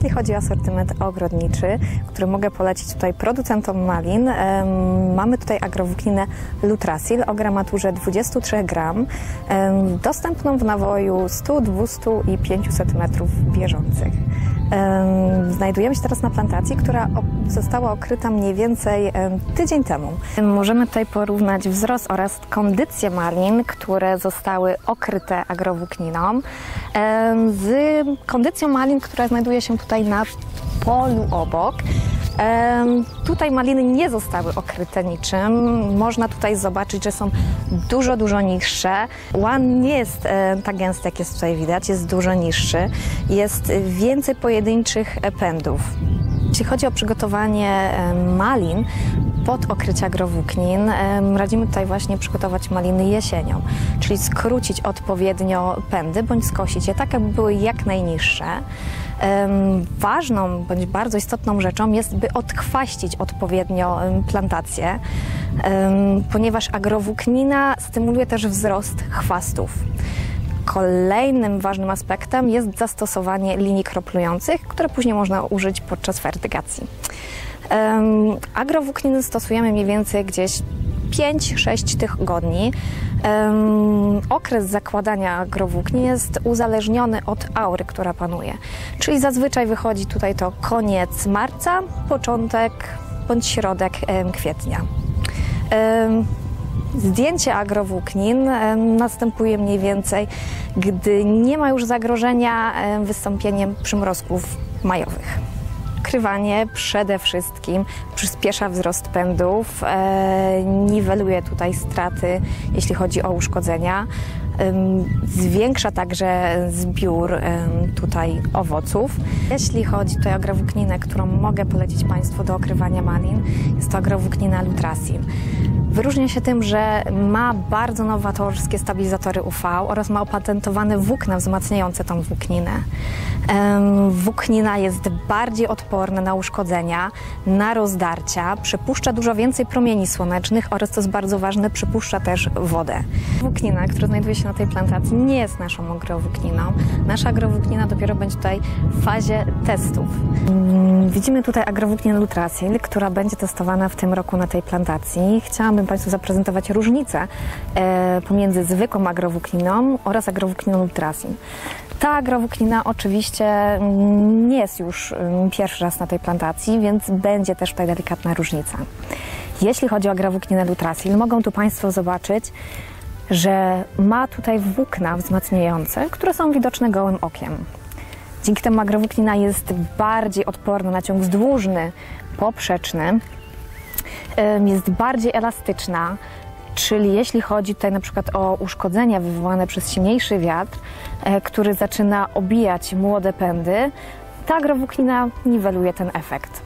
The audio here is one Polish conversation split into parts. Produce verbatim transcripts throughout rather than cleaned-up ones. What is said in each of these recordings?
Jeśli chodzi o asortyment ogrodniczy, który mogę polecić tutaj producentom malin, mamy tutaj agrowłókninę Lutrasil o gramaturze dwudziestu trzech gram, dostępną w nawoju stu, dwustu i pięciuset metrów bieżących. Znajdujemy się teraz na plantacji, która została okryta mniej więcej tydzień temu. Możemy tutaj porównać wzrost oraz kondycję malin, które zostały okryte agrowłókniną, z kondycją malin, która znajduje się tutaj na polu obok. Tutaj maliny nie zostały okryte niczym. Można tutaj zobaczyć, że są dużo, dużo niższe. Łan nie jest tak gęsty, jak jest tutaj widać, jest dużo niższy. Jest więcej pojedynczych pędów. Jeśli chodzi o przygotowanie malin pod okrycie agrowłóknin, radzimy tutaj właśnie przygotować maliny jesienią, czyli skrócić odpowiednio pędy bądź skosić je tak, aby były jak najniższe. Ważną bądź bardzo istotną rzeczą jest, by odchwaścić odpowiednio plantację, ponieważ agrowłóknina stymuluje też wzrost chwastów. Kolejnym ważnym aspektem jest zastosowanie linii kroplujących, które później można użyć podczas fertygacji. Um, agrowłókniny stosujemy mniej więcej gdzieś pięć sześć tygodni. Um, okres zakładania agrowłóknin jest uzależniony od aury, która panuje. Czyli zazwyczaj wychodzi tutaj to koniec marca, początek bądź środek um, kwietnia. Um, Zdjęcie agrowłóknin następuje mniej więcej, gdy nie ma już zagrożenia wystąpieniem przymrozków majowych. Okrywanie przede wszystkim przyspiesza wzrost pędów, niweluje tutaj straty, jeśli chodzi o uszkodzenia. Zwiększa także zbiór tutaj owoców. Jeśli chodzi tutaj o agrowłókninę, którą mogę polecić Państwu do okrywania malin, jest to agrowłóknina Lutrasil. Wyróżnia się tym, że ma bardzo nowatorskie stabilizatory U V oraz ma opatentowane włókna wzmacniające tą włókninę. Włóknina jest bardziej odporna na uszkodzenia, na rozdarcia, przepuszcza dużo więcej promieni słonecznych oraz, co jest bardzo ważne, przepuszcza też wodę. Włóknina, która znajduje się na tej plantacji, nie jest naszą agrowłókniną. Nasza agrowłóknina dopiero będzie tutaj w fazie testów. Widzimy tutaj agrowłókninę Lutrasil, która będzie testowana w tym roku na tej plantacji. Chciałabym Państwu zaprezentować różnicę e, pomiędzy zwykłą agrowłókniną oraz agrowłókniną Lutrasil. Ta agrowłóknina oczywiście nie jest już pierwszy raz na tej plantacji, więc będzie też tutaj delikatna różnica. Jeśli chodzi o agrowłókninę Lutrasil, mogą tu Państwo zobaczyć, że ma tutaj włókna wzmacniające, które są widoczne gołym okiem. Dzięki temu agrowłóknina jest bardziej odporna na ciąg wzdłużny, poprzeczny, jest bardziej elastyczna, czyli jeśli chodzi tutaj na przykład o uszkodzenia wywołane przez silniejszy wiatr, który zaczyna obijać młode pędy, ta agrowłóknina niweluje ten efekt.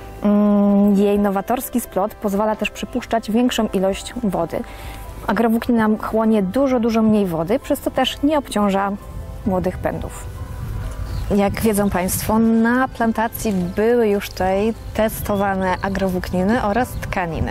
Jej nowatorski splot pozwala też przepuszczać większą ilość wody. Agrowłóknina chłonie dużo, dużo mniej wody, przez co też nie obciąża młodych pędów. Jak wiedzą Państwo, na plantacji były już tutaj testowane agrowłókniny oraz tkaniny.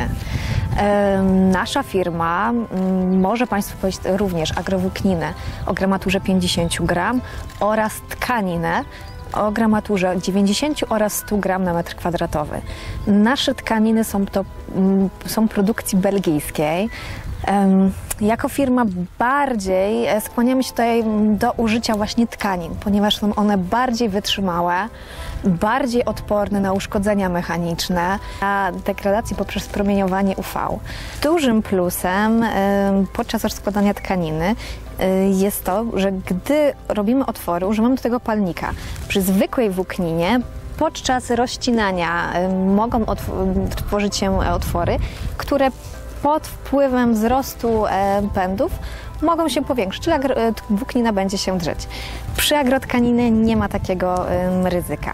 Nasza firma może Państwu powiedzieć również agrowłókninę o gramaturze pięćdziesięciu gram oraz tkaninę o gramaturze dziewięćdziesięciu oraz stu gram na metr kwadratowy. Nasze tkaniny są, to, są produkcji belgijskiej. Jako firma bardziej skłaniamy się tutaj do użycia właśnie tkanin, ponieważ są one bardziej wytrzymałe, bardziej odporne na uszkodzenia mechaniczne, na degradację poprzez promieniowanie U V. Dużym plusem podczas rozkładania tkaniny jest to, że gdy robimy otwory, używamy do tego palnika. Przy zwykłej włókninie podczas rozcinania mogą tworzyć się otwory, które pod wpływem wzrostu pędów mogą się powiększyć, czyli włóknina będzie się drzeć. Przy agrotkaniny nie ma takiego ryzyka.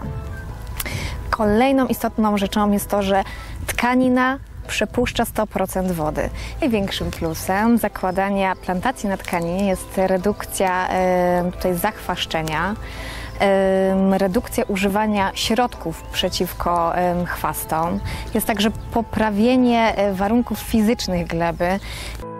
Kolejną istotną rzeczą jest to, że tkanina przepuszcza sto procent wody. Największym plusem zakładania plantacji na tkaninie jest redukcja tutaj zachwaszczenia, redukcja używania środków przeciwko chwastom. Jest także poprawienie warunków fizycznych gleby.